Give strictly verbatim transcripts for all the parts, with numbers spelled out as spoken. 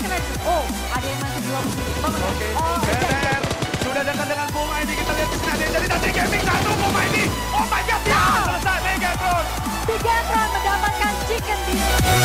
chicken aja. Oh, ada yang masih dua positif banget. Oke, Oh, Bener. Sudah dekat dengan Buma ini. Kita lihat di sini ada yang jadi Natri Gaming. Satu Buma ini. Oh my god, ya. Selesai Megatron. Bigetron mendapatkan chicken di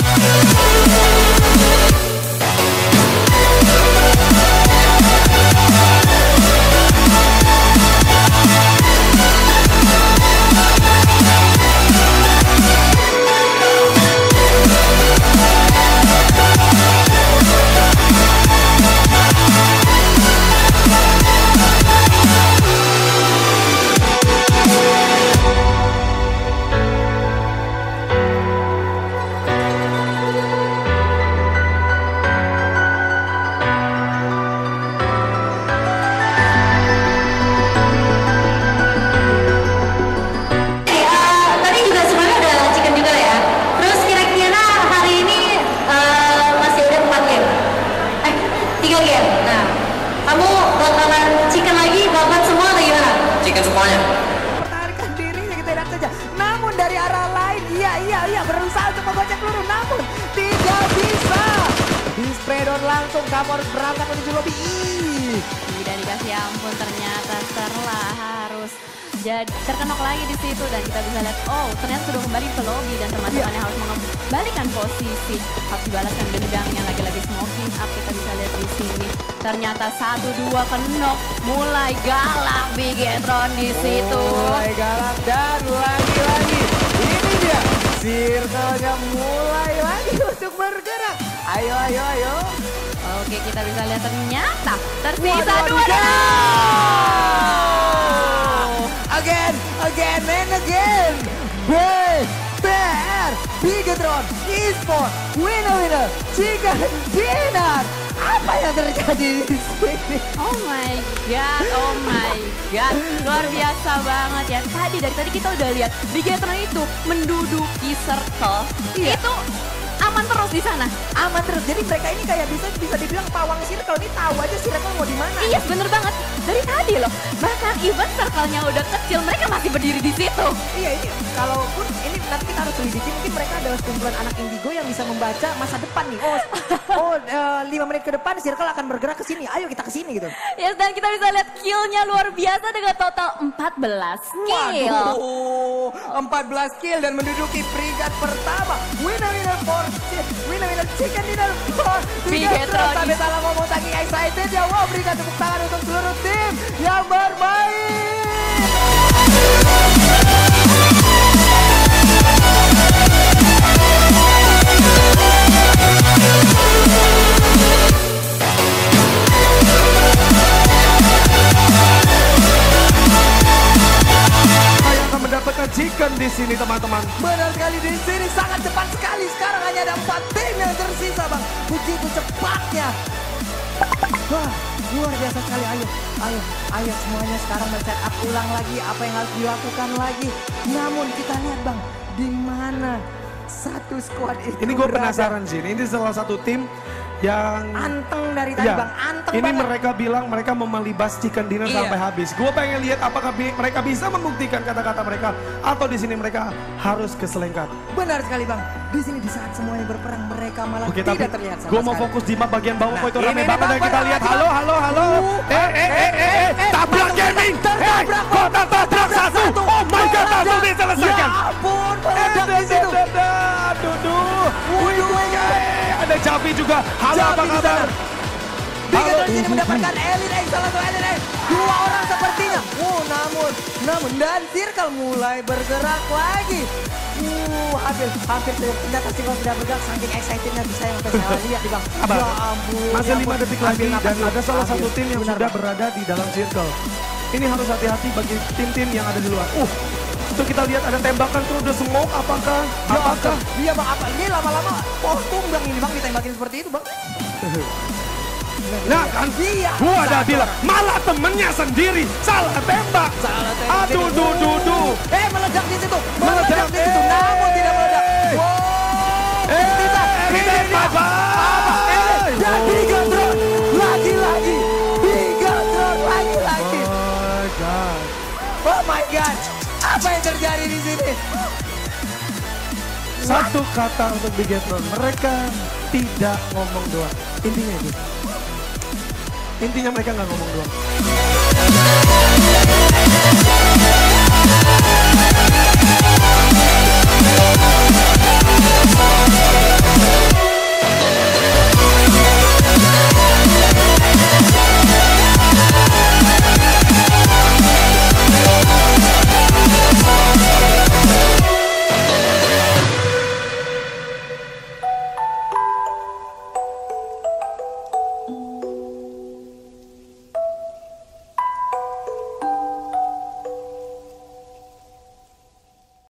pertahankan dirinya, kita lihat saja. Namun dari arah lain, iya iya iya berusaha untuk menggocek peluru, namun tidak bisa. Di spreadon langsung, kamu harus berangkat menuju lobby. Ih. tidak dikasih ampun, ternyata setelah harus jadi terkenok lagi di situ dan kita bisa lihat oh ternyata sudah kembali ke lobby dan termasuk yeah. harus mengembalikan posisi, harus dibalaskan dendamnya lagi-lagi smoking up. Kita bisa lihat di sini ternyata satu dua kenok, mulai galak Bigetron di situ. Mulai galak dan lagi-lagi ini dia circle-nya mulai lagi untuk bergerak. Ayo ayo ayo. Oke, kita bisa lihat ternyata tersisa Waduh, dua doang. Again, again and again. B P R Bigetron Esport winner winner chicken dinner. Apa yang terjadi di sini? Oh my god, oh my god, luar biasa banget ya. Tadi dari tadi kita udah lihat Bigetron itu menduduki circle, Iya. itu aman terus di sana. Aman terus. Jadi mereka ini kayak bisa bisa dibilang pawang circle, ini tahu aja circle mau di mana. Iya bener banget, dari tadi loh. Bahkan even circle-nya udah kecil, mereka masih berdiri di situ. Iya ini kalaupun ini nanti kita harus selidiki, mungkin mereka adalah sekumpulan anak indigo yang bisa membaca masa depan nih. Oh, oh uh, lima menit ke depan circle akan bergerak ke sini. Ayo kita ke sini gitu. Yes, dan kita bisa lihat kill-nya luar biasa dengan total empat belas kill. Waduh, empat belas kill dan menduduki peringkat pertama. Winner winner for winner winner chicken dinner for Bigetron. Sampai salah ngomong saking excited ya. Wow, berikan tepuk tangan untuk seluruh tim yang bermain. Mendapatkan chicken di sini teman-teman. Benar sekali, di sini sangat cepat sekali. Sekarang hanya ada empat tim yang tersisa bang. Begitu cepatnya. Wah, luar biasa sekali. Ayo, ayo, ayo semuanya sekarang men-set up ulang lagi apa yang harus dilakukan lagi. Namun kita lihat bang, di mana satu squad itu Ini gue berada. penasaran sih. Ini salah satu tim yang Anteng dari tadi ya, bang, anteng ini banget. mereka bilang mereka mau melibas chicken dinner Iya. sampai habis. Gue pengen lihat apakah bi- mereka bisa membuktikan kata-kata mereka atau di sini mereka harus keselengkat. Benar sekali bang, di sini di saat semuanya berperang mereka malah Oke, tidak tapi terlihat sama gue mau sekali. fokus di map bagian bawah. Nah, kok itu ini rame nih, banget Bang, dan kita Bang, lihat. Bang. Halo, halo, halo. Uh, Eh, eh, eh, eh, eh, eh, tabrak gaming. Eh, tertabrak, kok tertabrak satu. Oh my god, langsung Ya diselesaikan. ampun, meledak di situ. Aduh, aduh. Wih, wih, eh, ada Javi juga. Halo, Javi apa di kabar? sana. Bigetron ini mendapatkan Elite Egg, salah satu Elite Egg. Dua orang sepertinya. Oh, namun, namun dan circle mulai bergerak lagi. Uh, hampir, hampir ternyata circle sudah bergerak saking excitednya bisa yang sampai saya lihat nih bang. Sabar. Ya ampun. Masih ya lima ampun. detik lagi Ambil napas dan dulu. ada salah satu Ambil. tim yang Benar, sudah Bang. berada di dalam circle. Ini harus hati-hati bagi tim-tim yang ada di luar. Uh, itu kita lihat ada tembakan terus udah smoke. Apakah? Ya, Apakah? Iya bang, apa ini lama-lama kostum bang ini bang ditembakin seperti itu bang. Nah kan, Iya. gua udah Satu. bilang malah temennya sendiri salah tembak. Salah tembak. Aduh, duh, duh, duh. Eh meledak di situ, Meledak. meledak di situ, Eh. namun tidak meledak. Wow. Eh, Bisa, Elite ini Egg, dia. bye-bye. Elite dan Oh. Bigetron lagi-lagi, Bigetron lagi-lagi. Oh god. Oh my god, apa yang terjadi di sini? Satu kata untuk Bigetron, mereka tidak ngomong doang. Intinya itu. Intinya mereka nggak ngomong doang.